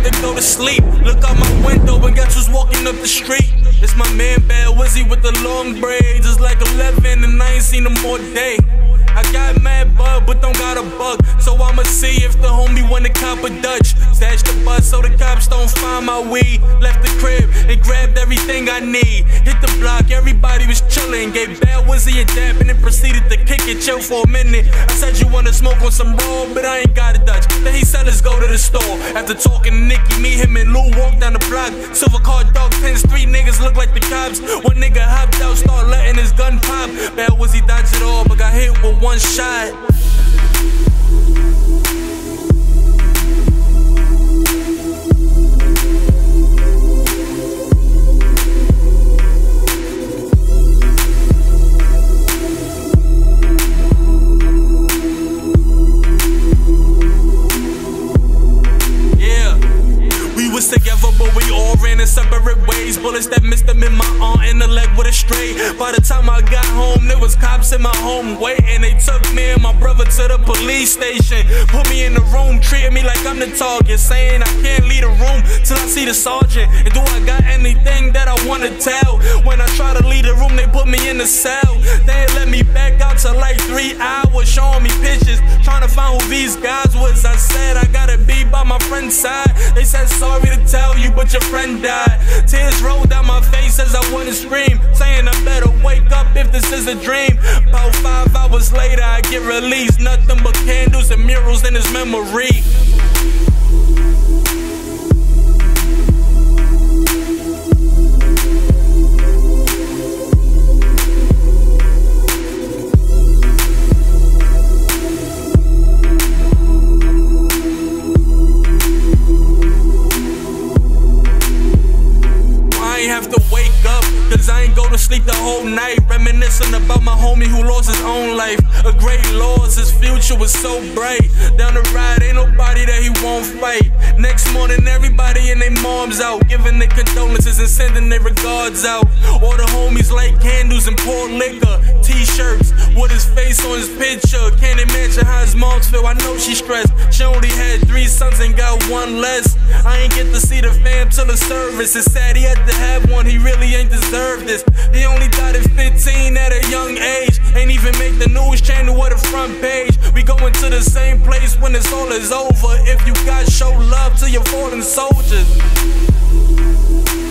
to go to sleep. Look out my window and guess who's walking up the street? It's my man Bad Wizzy with the long braids. It's like 11 and I ain't seen him all day. I got mad bug, but don't got a buck, so I'ma see if the homie wanna cop a Dutch. Stash the bus so the cops don't find my weed. Left the crib and grabbed everything I need. Hit the block, everybody was chillin'. Gave Bad Wizzy a dab and then proceeded to kick it, chill for a minute. I said you wanna smoke on some raw, but I ain't got a Dutch. Then he said let's go to the store. After talking to Nicky, me, him, and Lou walked down the block. Silver car, dog pins, 3 niggas look like the cops. One nigga hopped out, start letting his gun pop. Bad Wizzy dodged it all, but got hit with one shot. Together, but we all ran in separate ways. Bullets that missed them in my arm and the leg with a stray. By the time I got home, there was cops in my home waiting. They took me and my brother to the police station. Put me in the room, treating me like I'm the target, saying I can't leave the room till I see the sergeant. And do I got anything that I wanna tell? When I try to leave the room, they put me in the cell. They let me back out to like 3 hours, showing me pictures, trying to find who these guys was. I said I gotta be by my friend's side. They said sorry to tell you, but your friend died. Tears rolled down my face as I wanna scream, saying I better wake up if this is a dream. About 5 hours later, I get released. Nothing but candles and murals in his memory. Have to wake up, cause I ain't go to sleep the whole night, reminiscing about my homie who lost his own life. A great loss, his future was so bright. Down the ride, ain't nobody that he won't fight. Next morning, everybody and their moms out, giving their condolences and sending their regards out. All the homies light candles and pour liquor, t-shirts with his face on his picture. Can't imagine how his moms feel, I know she stressed. She only had 3 sons and got 1 less. I ain't get to see the fam till the service. It's sad he had to have one, he really ain't deserve this. He only died at 15 at a young age. Ain't even make the news channel or the front page. We going to the same place when this all is over. If you got, show love to your fallen soldiers.